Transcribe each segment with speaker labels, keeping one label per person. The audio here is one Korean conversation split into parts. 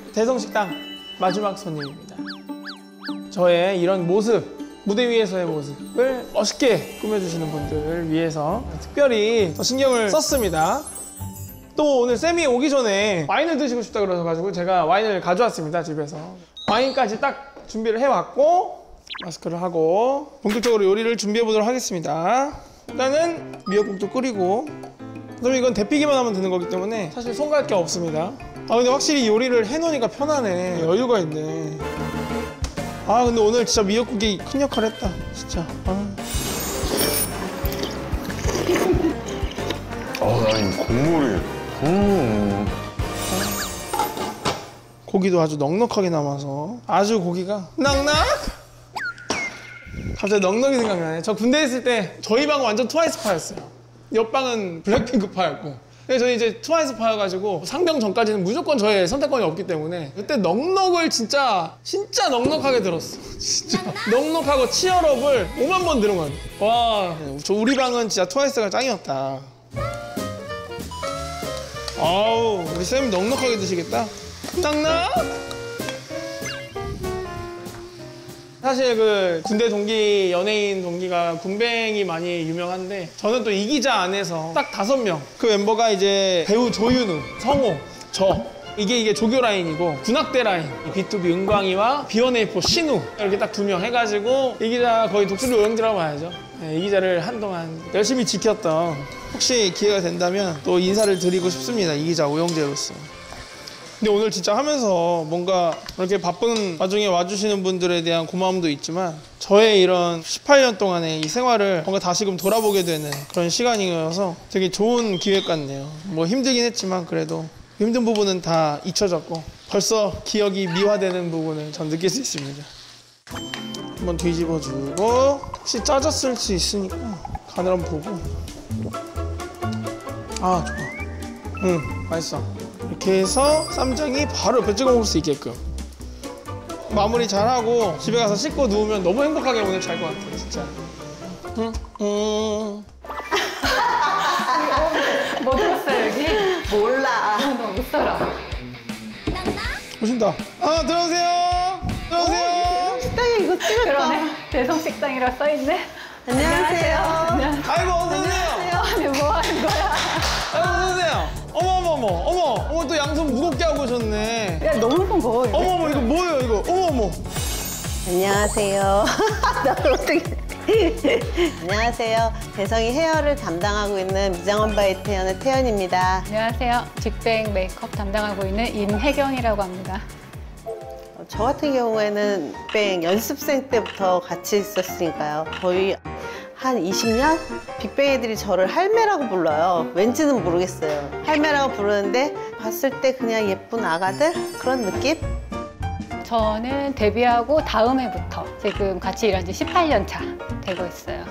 Speaker 1: 대성식당 마지막 손님입니다. 저의 이런 모습, 무대 위에서의 모습을 멋있게 꾸며주시는 분들을 위해서 특별히 더 신경을 썼습니다. 또 오늘 쌤이 오기 전에 와인을 드시고 싶다 그래서 제가 와인을 가져왔습니다. 집에서 와인까지 딱 준비를 해왔고 마스크를 하고 본격적으로 요리를 준비해 보도록 하겠습니다. 일단은 미역국도 끓이고, 그다음에 이건 데피기만 하면 되는 거기 때문에 사실 손 갈 게 없습니다. 아 근데 확실히 요리를 해놓으니까 편하네. 여유가 있네. 아 근데 오늘 진짜 미역국이 큰 역할을 했다 진짜.
Speaker 2: 난 국물이
Speaker 1: 고기도 아주 넉넉하게 남아서 아주 고기가 낭낙. 갑자기 넉넉이 생각나네. 저 군대에 있을 때 저희 방은 완전 트와이스파였어요. 옆방은 블랙핑크파였고. 그래서 저희 이제 트와이스파여가지고 상병 전까지는 무조건 저의 선택권이 없기 때문에 그때 넉넉을 진짜 넉넉하게 들었어. 진짜 넉넉하고 치얼업을 5만 번 들은 것 같아. 와, 저 우리 방은 진짜 트와이스가 짱이었다. 아우, 우리 쌤이 넉넉하게 드시겠다. 낭낙. 사실 그 군대 동기, 연예인 동기가 군뱅이 많이 유명한데 저는 또 이기자 안에서 딱 5명. 그 멤버가 이제 배우 조윤우, 성호, 저. 이게 조교 라인이고 군악대 라인 B2B 은광이와 B1A4 신우 이렇게 딱 2명 해가지고 이기자 거의 독수리 오영지라고 봐야죠. 네, 이기자를 한동안 열심히 지켰던, 혹시 기회가 된다면 또 인사를 드리고 싶습니다. 이기자 오영재로서. 근데 오늘 진짜 하면서 뭔가 이렇게 바쁜 와중에 와주시는 분들에 대한 고마움도 있지만 저의 이런 18년 동안의 이 생활을 뭔가 다시금 돌아보게 되는 그런 시간이어서 되게 좋은 기회 같네요. 뭐 힘들긴 했지만 그래도 힘든 부분은 다 잊혀졌고 벌써 기억이 미화되는 부분을 전 느낄 수 있습니다. 한번 뒤집어주고, 혹시 짜졌을 수 있으니까 간을 한번 보고. 아 좋아. 맛있어. 이렇게 해서 쌈장이 바로 옆에 찍어 먹을 수 있게끔 마무리 잘하고 집에 가서 씻고 누우면 너무 행복하게 오늘 잘 것 같아요 진짜.
Speaker 3: 뭐 들었어요 여기?
Speaker 4: 몰라.
Speaker 3: 너무 못 살아.
Speaker 1: 오신다. 아 들어오세요. 들어오세요.
Speaker 4: 식당에 이거 찍을까?
Speaker 3: 그러네. 대성식당이라 써있네.
Speaker 4: 안녕하세요.
Speaker 1: 아이고 어서오세요.
Speaker 3: 아니 뭐 하는 거야?
Speaker 1: 아이고 어서오세요. 어머 또 양손 무겁게 하고 오셨네.
Speaker 3: 야 너무 무거워.
Speaker 1: 어머 이거 뭐예요 이거. 어머.
Speaker 4: 안녕하세요. 나 어떻게? 안녕하세요. 대성이 헤어를 담당하고 있는 미장원 바이 태연의 태연입니다.
Speaker 3: 안녕하세요. 직백 메이크업 담당하고 있는 임혜경이라고 합니다.
Speaker 4: 저 같은 경우에는 빅뱅 연습생 때부터 같이 있었으니까요. 거의 한 20년? 빅뱅 애들이 저를 할매라고 불러요. 왠지는 모르겠어요. 할매라고 부르는데 봤을 때 그냥 예쁜 아가들? 그런 느낌?
Speaker 3: 저는 데뷔하고 다음 해부터 지금 같이 일한 지 18년 차 되고 있어요.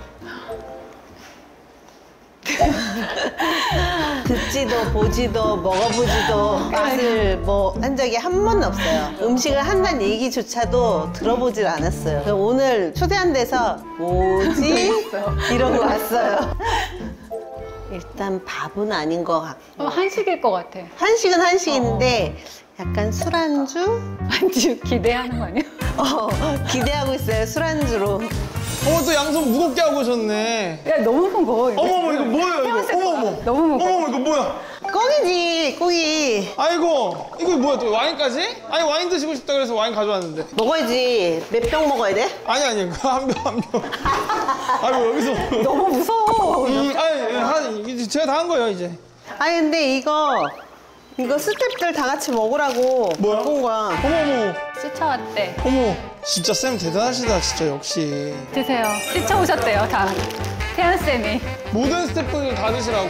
Speaker 4: 듣지도 보지도 먹어보지도 맛을 뭐 한 적이 한 번도 없어요. 음식을 한다는 얘기조차도 들어보질 않았어요. 오늘 초대한 데서 뭐지? 이러고 왔어요. 일단 밥은 아닌 것 같고
Speaker 3: 한식일 것 같아.
Speaker 4: 한식은 한식인데 약간 술안주?
Speaker 3: 안주 기대하는 거 아니야?
Speaker 4: 기대하고 있어요. 술안주로.
Speaker 1: 또 양손 무겁게 하고 오셨네.
Speaker 3: 야 너무 무거워.
Speaker 1: 어머 이거 뭐예요 이거. 어머
Speaker 3: 너무 무거워.
Speaker 1: 어머 이거 뭐야.
Speaker 4: 꽁이지 꼬기.
Speaker 1: 아이고 이거 뭐야 또 와인까지? 아니 와인 드시고 싶다 그래서 와인 가져왔는데.
Speaker 4: 먹어야지. 몇 병 먹어야 돼?
Speaker 1: 아니 그거 한 병. 아이고 여기서.
Speaker 3: 너무 무서워.
Speaker 1: 아니 제가 다 한 거예요 이제.
Speaker 4: 아니 근데 이거 스태프들 다 같이 먹으라고
Speaker 1: 뭐야?
Speaker 4: 갖고 온 거야.
Speaker 1: 어머
Speaker 3: 씻어왔대.
Speaker 1: 어머 진짜 쌤 대단하시다 진짜 역시.
Speaker 3: 드세요. 씻어오셨대요 다. 태연쌤이.
Speaker 1: 모든 스태프들 다 드시라고.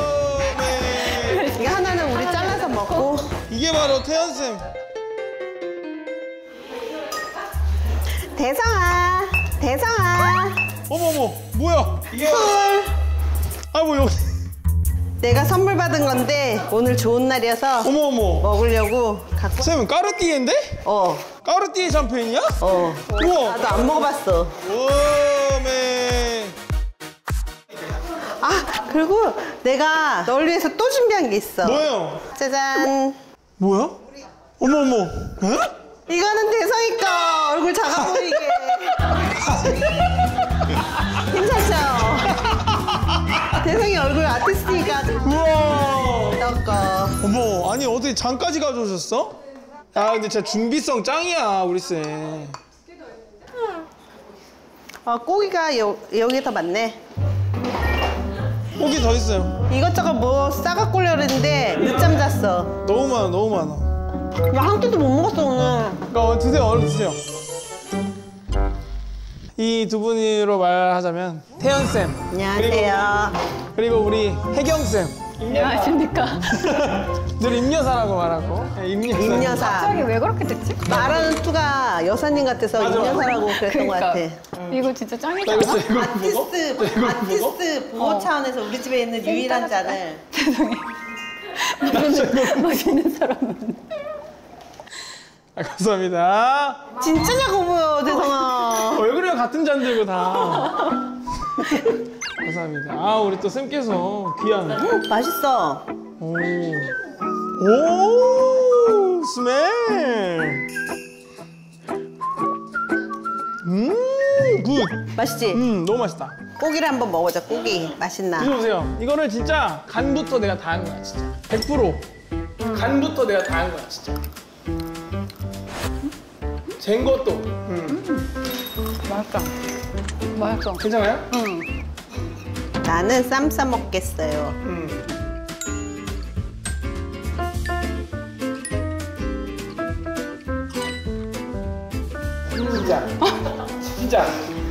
Speaker 1: 네.
Speaker 4: 이거 하나는 우리 잘라서 먹고.
Speaker 1: 이게 바로 태연쌤.
Speaker 4: 대성아.
Speaker 1: 어머 뭐야 이게. 아이고 여기.
Speaker 4: 내가 선물 받은 건데 오늘 좋은 날이어서
Speaker 1: 어머
Speaker 4: 먹으려고 갖고.
Speaker 1: 쌤은 까르띠에인데? 까르띠에 샴페인이야? 우와.
Speaker 4: 나도 안 먹어봤어.
Speaker 1: 오메.
Speaker 4: 그리고 내가 널 위해서 또 준비한 게 있어.
Speaker 1: 뭐예요?
Speaker 4: 짜잔.
Speaker 1: 뭐야? 어머 어머. 어?
Speaker 4: 이거는 대성이 거 얼굴 작아 보이게. 괜찮죠? 대성이 얼굴 아티스트니까
Speaker 1: 우와.
Speaker 4: 저거.
Speaker 1: 어머, 아니 어떻게 장까지 가져오셨어? 아 근데 진짜 준비성 짱이야 우리 쌤.
Speaker 4: 고기가 여기 더 많네.
Speaker 1: 고기 더 있어요.
Speaker 4: 이것저것 뭐 싸갖고 오려고 했는데 늦잠 잤어.
Speaker 1: 너무 많아 너무 많아.
Speaker 4: 야, 한 끼도 못 먹었어 오늘.
Speaker 1: 그러니까 드세요 얼른 드세요. 이 두 분으로 말하자면 태연 쌤.
Speaker 4: 안녕하세요.
Speaker 1: 그리고 우리 혜경 쌤.
Speaker 3: 안녕하십니까.
Speaker 1: 늘 임여사라고 말하고. 네, 임여사.
Speaker 4: 임여사.
Speaker 3: 갑자기 왜 그렇게 됐지?
Speaker 4: 말하는 투가 여사님 같아서
Speaker 1: 맞아, 맞아.
Speaker 4: 임여사라고 그랬던 것 같아.
Speaker 3: 이거 진짜 짱이지
Speaker 1: 나 이거
Speaker 3: 않아?
Speaker 1: 이걸 보고?
Speaker 4: 아티스트 보호 차원에서 우리 집에 있는 유일한 잔을.
Speaker 3: 맛있는 사람은.
Speaker 1: 아, 감사합니다.
Speaker 4: 진짜 작아 보여, 대성아.
Speaker 1: 왜 그래요 같은 잔 들고 다. 감사합니다. 아 우리 또 쌤께서 귀한.
Speaker 4: 맛있어.
Speaker 1: 오. 스멜. 굿.
Speaker 4: 맛있지?
Speaker 1: 너무 맛있다.
Speaker 4: 고기를 한번 먹어보자, 고기. 맛있나?
Speaker 1: 드셔보세요. 이거는 진짜 간부터 내가 다 한 거야, 진짜. 100%. 간부터 내가 다 한 거야, 진짜. 젠 것도.
Speaker 3: 맛있다. 맛있어.
Speaker 1: 괜찮아요?
Speaker 3: 응.
Speaker 4: 나는 쌈 싸 먹겠어요.
Speaker 1: 진짜. 진짜.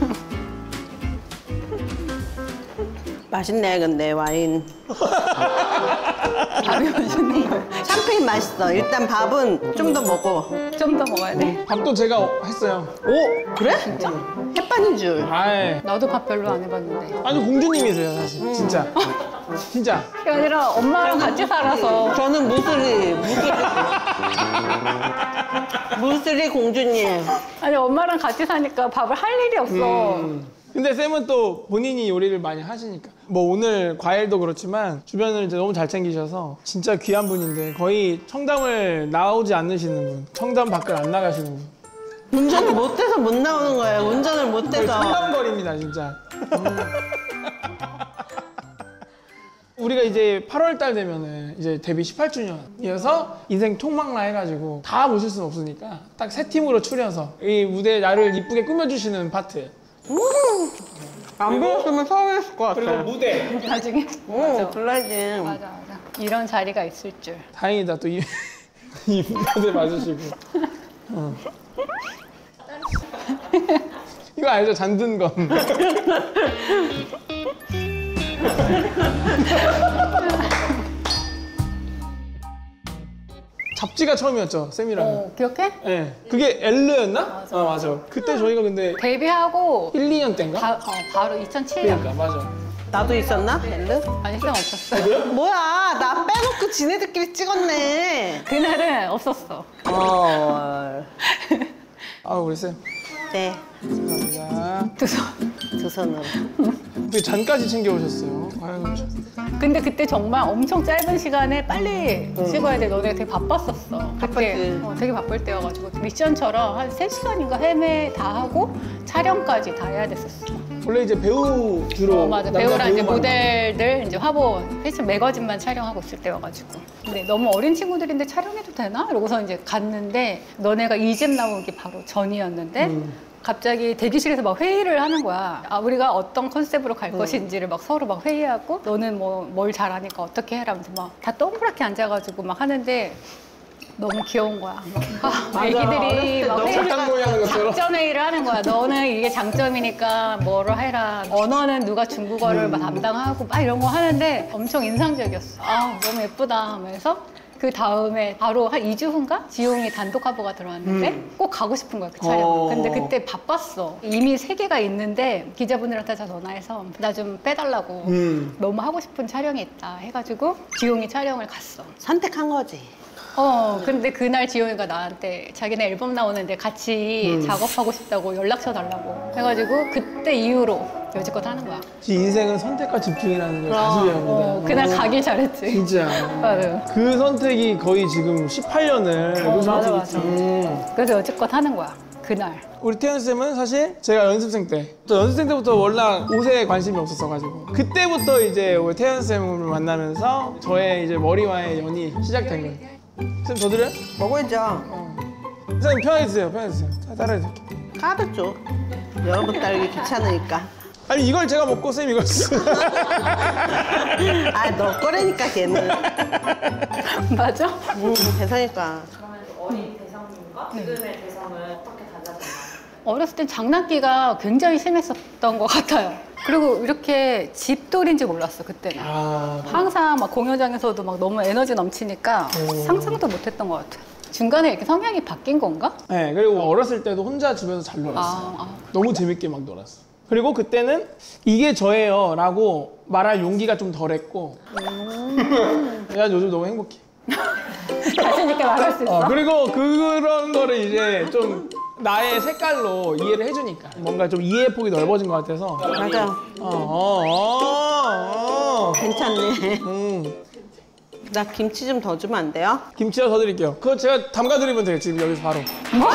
Speaker 4: 맛있네, 근데 와인.
Speaker 3: 밥이 맛있는 거야.
Speaker 4: 샴페인 맛있어. 일단 밥은 좀 더 먹어.
Speaker 3: 좀 더 먹어야 돼.
Speaker 1: 밥도 제가 했어요.
Speaker 4: 오, 그래? 진짜? 햇반인 줄.
Speaker 1: 아이.
Speaker 3: 나도 밥 별로 안 해봤는데.
Speaker 1: 아니, 공주님이세요, 사실. 진짜. 진짜.
Speaker 3: 그게 아니라 엄마랑 같이 살아서.
Speaker 4: 저는 무슬이 공주님.
Speaker 3: 아니 엄마랑 같이 사니까 밥을 할 일이 없어.
Speaker 1: 근데 쌤은 또 본인이 요리를 많이 하시니까 뭐 오늘 과일도 그렇지만 주변을 이제 너무 잘 챙기셔서 진짜 귀한 분인데 거의 청담을 나오지 않으시는 분, 청담 밖을 안 나가시는 분.
Speaker 4: 운전을 못해서 못 나오는 거예요. 운전을 못해서.
Speaker 1: 청담거리입니다 진짜. 우리가 이제 8월 달 되면은 이제 데뷔 18주년이어서 인생 총망라 해가지고 다 모실 수는 없으니까 딱 세 팀으로 추려서 이 무대 나를 이쁘게 꾸며주시는 파트.
Speaker 4: 안 불렀으면 서운했을 것 같아.
Speaker 1: 그리고 무대.
Speaker 3: 나중에.
Speaker 4: 오, 불러야지.
Speaker 3: 맞아. 이런 자리가 있을 줄.
Speaker 1: 다행이다 또 이 무대 맞으시고. 이거 알죠? 잔든 건. 잡지가 처음이었죠, 쌤이랑.
Speaker 3: 기억해?
Speaker 1: 네. 그게 엘르였나?
Speaker 3: 맞아.
Speaker 1: 맞아. 그때 저희가 근데
Speaker 3: 데뷔하고
Speaker 1: 1, 2년 때인가?
Speaker 3: 바로 2007년.
Speaker 1: 그러니까, 맞아.
Speaker 4: 나도 있었나? 밴드?
Speaker 3: 아니 쌤 없었어.
Speaker 4: 뭐야, 나 빼놓고 지네들끼리 찍었네.
Speaker 3: 그날은 없었어.
Speaker 1: 아, 우리 쌤.
Speaker 4: 네,
Speaker 1: 감사합니다.
Speaker 4: 두 손으로.
Speaker 1: 어떻게 잔까지 챙겨오셨어요? 아유.
Speaker 3: 근데 그때 정말 엄청 짧은 시간에 빨리 찍어야 돼. 너네 되게 바빴었어. 그때
Speaker 4: 바빴지.
Speaker 3: 되게 바쁠 때여가지고 미션처럼 한 3시간인가 헤매 다 하고 촬영까지 다 해야 됐었어.
Speaker 1: 원래 이제 배우 주로.
Speaker 3: 맞아.
Speaker 1: 남자
Speaker 3: 배우랑 이제
Speaker 1: 배우만.
Speaker 3: 모델들 이제 화보 패션 매거진만 촬영하고 있을 때여가지고. 근데 너무 어린 친구들인데 촬영해도 되나? 이러고서 이제 갔는데 너네가 이집 나오기 바로 전이었는데 갑자기 대기실에서 막 회의를 하는 거야. 우리가 어떤 컨셉으로 갈 것인지를 막 서로 막 회의하고 너는 뭐 뭘 잘하니까 어떻게 해라 하면서 막 다 동그랗게 앉아가지고 막 하는데 너무 귀여운 거야. 애기들이 막
Speaker 1: 작당 모의하는 것처럼.
Speaker 3: 작전 회의를 하는 거야. 너는 이게 장점이니까 뭐로 해라. 언어는 누가 중국어를 막 담당하고 막 이런 거 하는데 엄청 인상적이었어. 아 너무 예쁘다 하면서 그 다음에 바로 한 2주 후인가? 지용이 단독 화보가 들어왔는데 꼭 가고 싶은 거야, 그 촬영. 근데 그때 바빴어. 이미 3개가 있는데 기자분들한테 다 전화해서 나 좀 빼달라고. 너무 하고 싶은 촬영이 있다 해가지고 지용이 촬영을 갔어.
Speaker 4: 선택한 거지.
Speaker 3: 근데 그날 지용이가 나한테 자기네 앨범 나오는데 같이 작업하고 싶다고 연락처 달라고 해가지고 그때 이후로 여지껏 하는 거야.
Speaker 1: 인생은 선택과 집중이라는 걸 다시 배웁니다.
Speaker 3: 그날 가길 잘했지.
Speaker 1: 진짜.
Speaker 3: 맞아요.
Speaker 1: 그 선택이 거의 지금 18년을
Speaker 3: 맞아. 그래서 여지껏 하는 거야. 그날.
Speaker 1: 우리 태연 쌤은 사실 제가 연습생 때부터 워낙 옷에 관심이 없었어가지고 그때부터 이제 우리 태연 쌤을 만나면서 저의 이제 머리와의 연이 시작된 거예요. 쌤 더 드려요?
Speaker 4: 먹어야죠.
Speaker 1: 쌤 편하게 드세요. 자, 따라해 드릴게요.
Speaker 4: 카드 줘. 여러분 따르기 귀찮으니까.
Speaker 1: 아니 이걸 제가 먹고 쌤 이걸 쓰.
Speaker 4: 아, 너 거라니까 걔는.
Speaker 3: 맞아?
Speaker 4: 대성이니까.
Speaker 5: 어린 대성님과 지금의 대성은 어떻게 달라졌나요?
Speaker 3: 어렸을 땐 장난기가 굉장히 심했었던 것 같아요. 그리고 이렇게 집돌인지 몰랐어, 그때는. 항상 막 공연장에서도 막 너무 에너지 넘치니까 상상도 못했던 것 같아요. 중간에 이렇게 성향이 바뀐 건가?
Speaker 1: 네, 그리고 어렸을 때도 혼자 집에서 잘 놀았어요. 너무 재밌게 막 놀았어. 그리고 그때는 이게 저예요 라고 말할 용기가 좀 덜했고 야 요즘 너무 행복해.
Speaker 3: 자신 있게 말할 수 있어?
Speaker 1: 그리고 그런 거를 이제 좀 나의 색깔로 이해를 해주니까 뭔가 좀 이해 폭이 넓어진 것 같아서.
Speaker 4: 맞아. 괜찮네. 나 김치 좀 더 주면 안 돼요?
Speaker 1: 김치를 더 드릴게요. 그거 제가 담가드리면 돼요. 지금 여기서 바로.
Speaker 3: 뭐?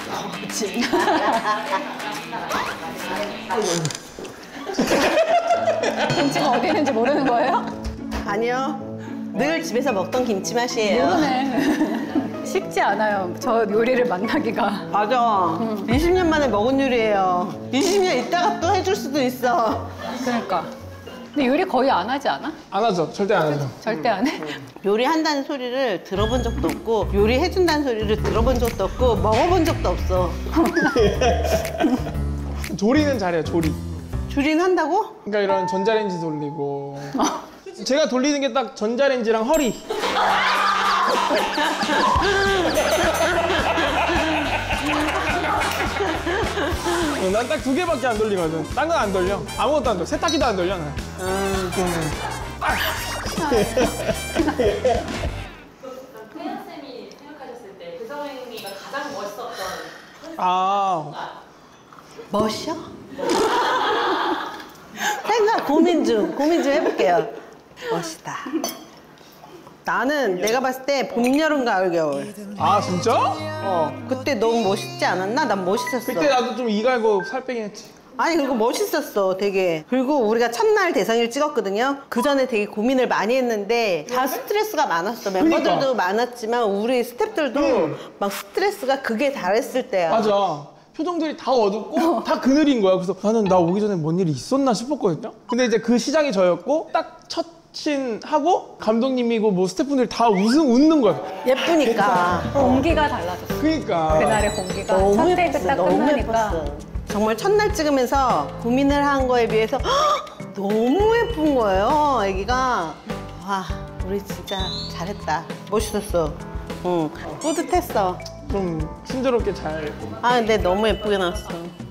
Speaker 3: 김치가 어디 있는지 모르는 거예요?
Speaker 4: 아니요. 늘 집에서 먹던 김치 맛이에요.
Speaker 3: 모르네. 쉽지 않아요. 저 요리를 만나기가.
Speaker 4: 맞아. 20년 만에 먹은 요리예요. 20년 있다가 또 해줄 수도 있어.
Speaker 3: 그러니까. 근데 요리 거의 안 하지 않아?
Speaker 1: 안 하죠. 절대 안 하죠.
Speaker 3: 절대 안 해?
Speaker 4: 요리한다는 소리를 들어본 적도 없고 요리해준다는 소리를 들어본 적도 없고 먹어본 적도 없어.
Speaker 1: 조리는 잘해요. 조리.
Speaker 4: 조리는 한다고?
Speaker 1: 그러니까 이런 전자레인지 돌리고 제가 돌리는 게 딱 전자레인지랑 허리. 난 딱 2개밖에 안 돌리거든. 딴 건 안 돌려. 아무것도 안 돌려. 세탁기도 안 돌려. 난.
Speaker 5: 태연쌤이 생각하셨을 때 대성이가 가장 멋있었던
Speaker 4: 멋이요? 생각 고민 좀 해볼게요. 멋있다. 나는 내가 봤을 때 봄, 여름, 가을, 겨울.
Speaker 1: 진짜?
Speaker 4: 그때 너무 멋있지 않았나? 난 멋있었어.
Speaker 1: 그때 나도 좀 이 갈고 살 빼긴 했지.
Speaker 4: 아니 그리고 멋있었어 되게. 그리고 우리가 첫날 대성이를 찍었거든요. 그 전에 되게 고민을 많이 했는데 다 스트레스가 많았어. 멤버들도
Speaker 1: 그러니까.
Speaker 4: 많았지만 우리 스태프들도 막 스트레스가 극에 달했을 때야.
Speaker 1: 맞아. 표정들이 다 어둡고 다 그늘인 거야. 그래서 나는 나 오기 전에 뭔 일이 있었나 싶었거든요. 근데 이제 그 시작이 저였고 딱 첫 씬 하고 감독님이고 뭐 스태프분들이 다 웃는 거야.
Speaker 4: 예쁘니까.
Speaker 3: 공기가 달라졌어.
Speaker 1: 그러니까.
Speaker 3: 그날의 공기가.
Speaker 4: 너무
Speaker 3: 첫 테이크
Speaker 4: 예뻤어.
Speaker 3: 딱
Speaker 4: 너무
Speaker 3: 끝나니까.
Speaker 4: 예뻤어. 정말 첫날 찍으면서 고민을 한 거에 비해서 너무 예쁜 거예요, 애기가. 와, 우리 진짜 잘했다. 멋있었어. 응, 뿌듯했어.
Speaker 1: 좀 순조롭게 잘.
Speaker 4: 근데 너무 예쁘게 나왔어.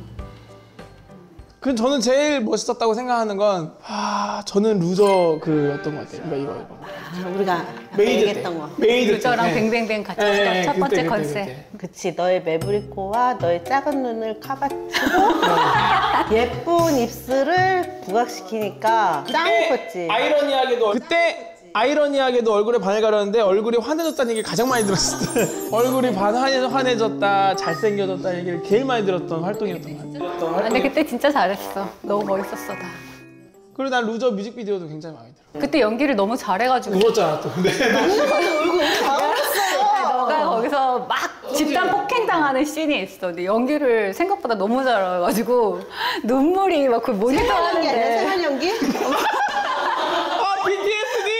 Speaker 1: 그 저는 제일 멋있었다고 생각하는 건 저는 루저 그였던 것 같아요. 이거.
Speaker 4: 우리가
Speaker 1: 메이드
Speaker 4: 얘기했던 거.
Speaker 1: 메이드
Speaker 3: 루저랑
Speaker 1: 때.
Speaker 3: 뱅뱅뱅 같이 했던 첫 번째 컨셉.
Speaker 4: 그치, 너의 매부리코와 너의 작은 눈을 카바치고 예쁜 입술을 부각시키니까 짱 예뻤지.
Speaker 1: 아이러니하게도 얼굴에 반을 가렸는데 얼굴이 환해졌다는 얘기를 가장 많이 들었을 때 얼굴이 반 환해졌다 잘생겨졌다 얘기를 제일 많이 들었던 활동이었던 것 같아요.
Speaker 3: 근데 그때 진짜 잘했어. 너무 멋있었어, 다.
Speaker 1: 그리고 난 루저 뮤직비디오도 굉장히 마음에 들어.
Speaker 3: 그때 연기를 너무 잘해가지고.
Speaker 1: 울었잖아 또. 근데
Speaker 3: 너가 거기서 막 집단 폭행당하는 씬이 있어. 근데 연기를 생각보다 너무 잘해가지고 눈물이 막 그 모니터
Speaker 4: 생활 연기 아니야?
Speaker 3: 하는데.
Speaker 4: 생활 연기?
Speaker 1: PTSD.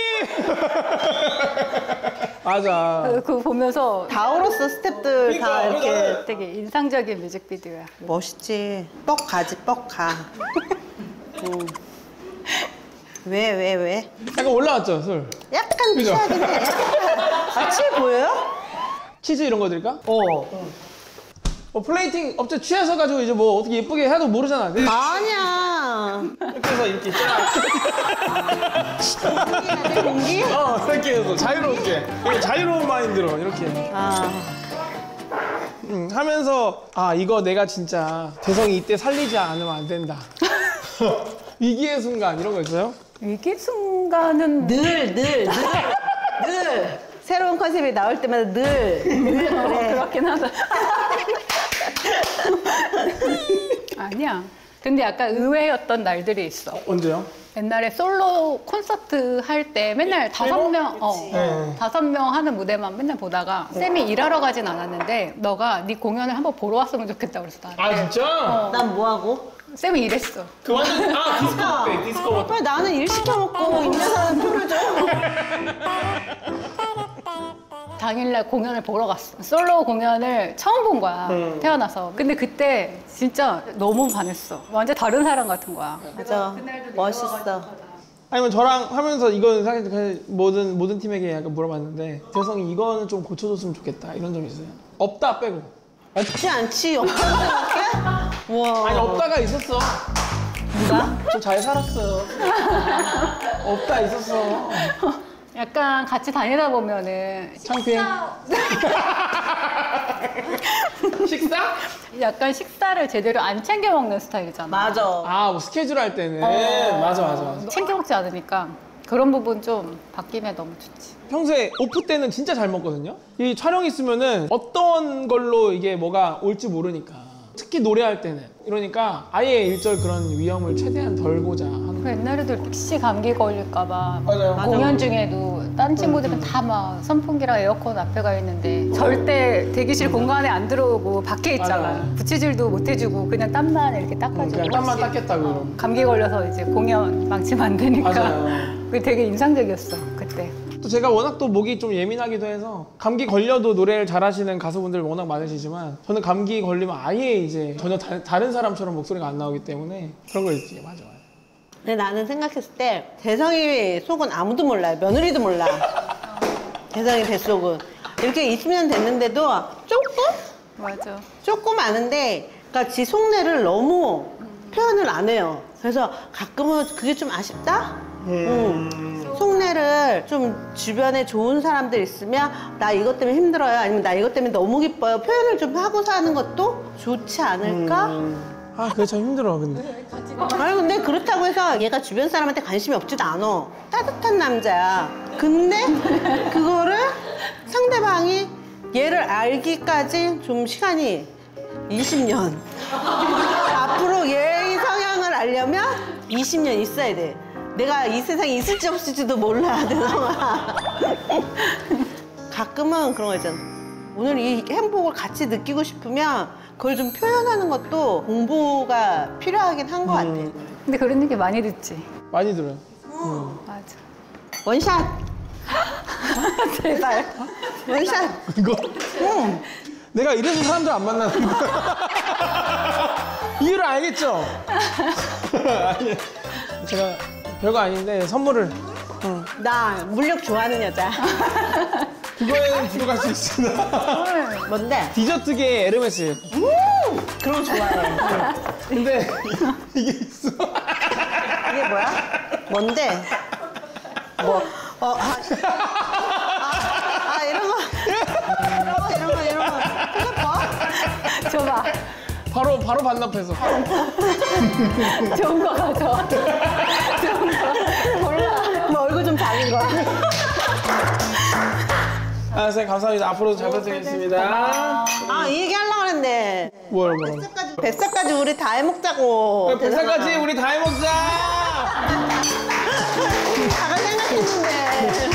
Speaker 1: 맞아.
Speaker 3: 그거 보면서
Speaker 4: 다 울었어, 스태프들 다
Speaker 1: 그러니까,
Speaker 4: 이렇게.
Speaker 3: 되게 인상적인 뮤직비디오야.
Speaker 4: 멋있지. 뻑 가지, 뻑 가. 왜?
Speaker 1: 약간 올라왔죠 술.
Speaker 4: 약간
Speaker 1: 그죠?
Speaker 4: 취하긴 해. 취해 보여요?
Speaker 1: 치즈 이런 거 드릴까? 플레이팅 업체 취해서 가지고 이제 뭐 어떻게 예쁘게 해도 모르잖아.
Speaker 4: 아니야.
Speaker 1: 이렇게 해서 이렇게
Speaker 4: 공기?
Speaker 1: 이렇게 해서 자유롭게. 이게 자유로운 마인드로 이렇게 하면서 이거 내가 진짜 대성이 이때 살리지 않으면 안 된다. 위기의 순간 이런 거 있어요?
Speaker 3: 위기 순간은
Speaker 4: 늘 새로운 컨셉이 나올 때마다 늘 그래.
Speaker 3: 그렇긴 하다. 아니야. 근데 약간 의외였던 날들이 있어.
Speaker 1: 언제요?
Speaker 3: 옛날에 솔로 콘서트 할 때 맨날 다섯 명
Speaker 1: 네.
Speaker 3: 5명 하는 무대만 맨날 보다가 쌤이 일하러 가진 않았는데 너가 네 공연을 한번 보러 왔으면 좋겠다 그랬어. 나한테.
Speaker 1: 아 진짜?
Speaker 4: 난 뭐하고?
Speaker 3: 쌤이 이랬어.
Speaker 1: 그 완전 디스코 어때? 디스코 어때?
Speaker 4: 왜 나는 일 시켜먹고 있는 사람 표를 줘?
Speaker 3: 당일날 공연을 보러 갔어. 솔로 공연을 처음 본 거야. 태어나서. 근데 그때 진짜 너무 반했어. 완전 다른 사람 같은 거야.
Speaker 4: 맞아. 멋있어.
Speaker 1: 아니면 저랑 하면서 이거는 사실 모든 팀에게 약간 물어봤는데 재성이 이거는 좀 고쳐줬으면 좋겠다 이런 점 있어요? 없다 빼고.
Speaker 4: 없지 않지? 없다고 생각해? 우와.
Speaker 1: 아니 없다가 있었어.
Speaker 4: 누가?
Speaker 1: 좀 잘 살았어요. 없다 있었어.
Speaker 3: 약간 같이 다니다 보면은
Speaker 1: 창피해. 식사?
Speaker 3: 약간 식사를 제대로 안 챙겨 먹는 스타일이잖아.
Speaker 4: 맞아.
Speaker 1: 아, 뭐 스케줄 할 때는 맞아.
Speaker 3: 챙겨 먹지 않으니까 그런 부분 좀 바뀌면 너무 좋지.
Speaker 1: 평소에 오프 때는 진짜 잘 먹거든요. 이 촬영 있으면은 어떤 걸로 이게 뭐가 올지 모르니까. 특히 노래할 때는 이러니까 아예 일절 그런 위험을 최대한 덜고자 하는.
Speaker 3: 그 옛날에도 혹시 감기 걸릴까봐
Speaker 1: 맞아요.
Speaker 3: 공연 중에도 딴 친구들은 다 막 선풍기랑 에어컨 앞에 가 있는데 절대 대기실 공간에 안 들어오고 밖에 있잖아.
Speaker 1: 맞아요.
Speaker 3: 부채질도 못 해주고 그냥 땀만 이렇게 닦아주고.
Speaker 1: 그냥 땀만 닦겠다고 이러고.
Speaker 3: 감기 걸려서 이제 공연 망치면 안 되니까.
Speaker 1: 맞아요.
Speaker 3: 그게 되게 인상적이었어 그때.
Speaker 1: 또 제가 워낙 또 목이 좀 예민하기도 해서 감기 걸려도 노래를 잘하시는 가수분들 워낙 많으시지만 저는 감기 걸리면 아예 이제 전혀 다른 사람처럼 목소리가 안 나오기 때문에 그런 거 있지. 맞아.
Speaker 4: 근데 나는 생각했을 때 대성이 속은 아무도 몰라요. 며느리도 몰라. 대성이 뱃속은. 이렇게 20년 됐는데도
Speaker 3: 맞아.
Speaker 4: 조금 아는데 그러니까 지 속내를 너무 표현을 안 해요. 그래서 가끔은 그게 좀 아쉽다? 속내를 좀 주변에 좋은 사람들 있으면 나 이것 때문에 힘들어요. 아니면 나 이것 때문에 너무 기뻐요. 표현을 좀 하고 사는 것도 좋지 않을까?
Speaker 1: 아, 그게 참 힘들어, 근데.
Speaker 4: 아니 근데 그렇다고 해서 얘가 주변 사람한테 관심이 없지도 않아. 따뜻한 남자야. 근데 그거를 상대방이 얘를 알기까지 좀 시간이 20년. 앞으로 얘의 성향을 알려면 20년 있어야 돼. 내가 이 세상에 있을지 없을지도 몰라, 대성아. 가끔은 그런 거 있잖아. 오늘 이 행복을 같이 느끼고 싶으면 그걸 좀 표현하는 것도 공부가 필요하긴 한 것 같아.
Speaker 3: 근데 그런 얘기 많이 듣지.
Speaker 1: 많이 들어요.
Speaker 3: 맞아.
Speaker 4: 원샷! 제발. 원샷!
Speaker 1: 이거? 내가 이래서 사람들 안 만나는 거야. 이유를 알겠죠? 아니, 제가 별거 아닌데 선물을.
Speaker 4: 나 물욕 좋아하는 여자.
Speaker 1: 그거에는 들어갈 수 있으나.
Speaker 4: 뭔데?
Speaker 1: 디저트계 에르메스.
Speaker 4: 그런 거 좋아해.
Speaker 1: 근데 이게 있어.
Speaker 4: 이게 뭐야? 뭔데? 뭐? 이런 거. 이런 거. 이거 봐.
Speaker 3: 줘봐.
Speaker 1: 바로 반납해서.
Speaker 3: 좋은 거 가져. 좋은 거. 몰라.
Speaker 4: 뭐 얼굴 좀 작은 거.
Speaker 1: 아, 선생님 감사합니다. 앞으로도 잘 부탁드리겠습니다.
Speaker 4: 이 얘기 하려고 했는데.
Speaker 1: 뭐야.
Speaker 4: 뱃살까지 우리 다 해먹자고.
Speaker 1: 뱃살까지 우리 다 해먹자!
Speaker 4: 다가 생각했는데.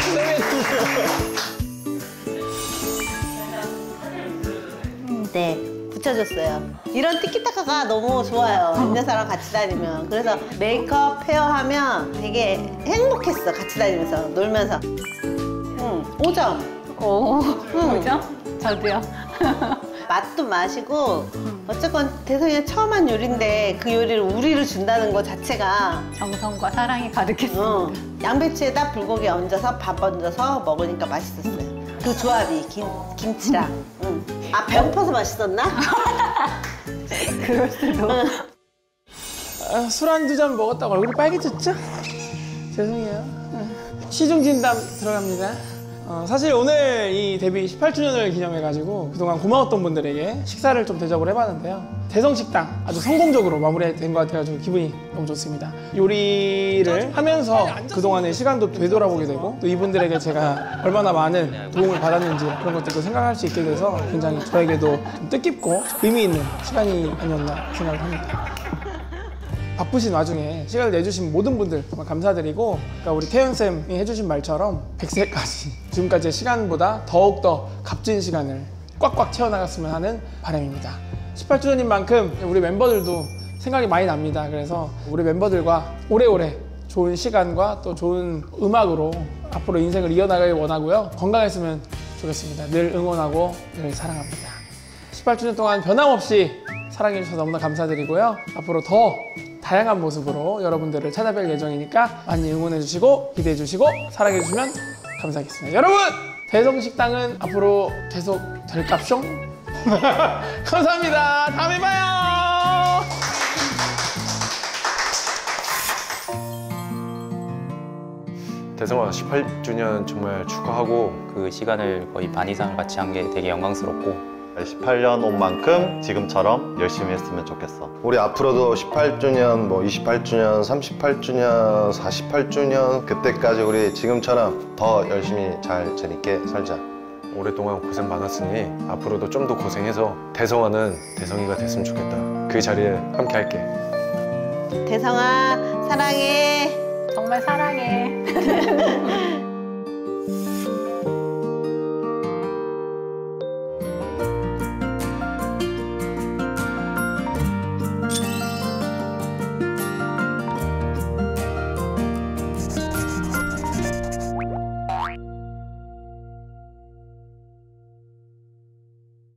Speaker 4: 네, 붙여줬어요. 이런 티키타카가 너무 좋아요. 있는 사람 같이 다니면. 그래서 메이크업, 헤어 하면 되게 행복했어. 같이 다니면서, 놀면서. 5점.
Speaker 3: 오, 뭐죠? 저도요.
Speaker 4: 맛도 맛이고 어쨌건 대성이가 처음 한 요리인데 그 요리를 우리를 준다는 것 자체가
Speaker 3: 정성과 사랑이 가득했습니다.
Speaker 4: 양배추에다 불고기 얹어서 밥 얹어서 먹으니까 맛있었어요. 그 조합이 김치랑. 아, 배고파서 맛있었나?
Speaker 3: 그럴 수도.
Speaker 1: 술 한두 잔 먹었다고 얼굴이 빨개졌죠? 죄송해요. 시중 진담 들어갑니다. 사실 오늘 이 데뷔 18주년을 기념해가지고 그동안 고마웠던 분들에게 식사를 좀 대접을 해봤는데요. 대성식당 아주 성공적으로 마무리된 것 같아가지고 기분이 너무 좋습니다. 요리를 하면서 그동안의 시간도 되돌아보게 되고 또 이분들에게 제가 얼마나 많은 도움을 받았는지 그런 것들도 생각할 수 있게 돼서 굉장히 저에게도 좀 뜻깊고 의미 있는 시간이 아니었나 생각을 합니다. 바쁘신 와중에 시간을 내주신 모든 분들 정말 감사드리고 그러니까 우리 태연쌤이 해주신 말처럼 100세까지 지금까지의 시간보다 더욱더 값진 시간을 꽉꽉 채워나갔으면 하는 바람입니다. 18주년인 만큼 우리 멤버들도 생각이 많이 납니다. 그래서 우리 멤버들과 오래오래 좋은 시간과 또 좋은 음악으로 앞으로 인생을 이어나가길 원하고요. 건강했으면 좋겠습니다. 늘 응원하고 늘 사랑합니다. 18주년 동안 변함없이 사랑해주셔서 너무나 감사드리고요. 앞으로 더 다양한 모습으로 여러분들을 찾아뵐 예정이니까 많이 응원해주시고 기대해주시고 사랑해주시면 감사하겠습니다. 여러분! 대성식당은 앞으로 계속 될값숑? 감사합니다. 다음에 봐요!
Speaker 2: 대성아 18주년 정말 축하하고
Speaker 6: 그 시간을 거의 반 이상 같이 한 게 되게 영광스럽고
Speaker 7: 18년 온 만큼 지금처럼 열심히 했으면 좋겠어. 우리 앞으로도 18주년, 28주년, 38주년, 48주년 그때까지 우리 지금처럼 더 열심히 잘 재밌게 살자.
Speaker 2: 오랫동안 고생 많았으니 앞으로도 좀 더 고생해서 대성아는 대성이가 됐으면 좋겠다. 그 자리에 함께 할게.
Speaker 4: 대성아 사랑해.
Speaker 3: 정말 사랑해.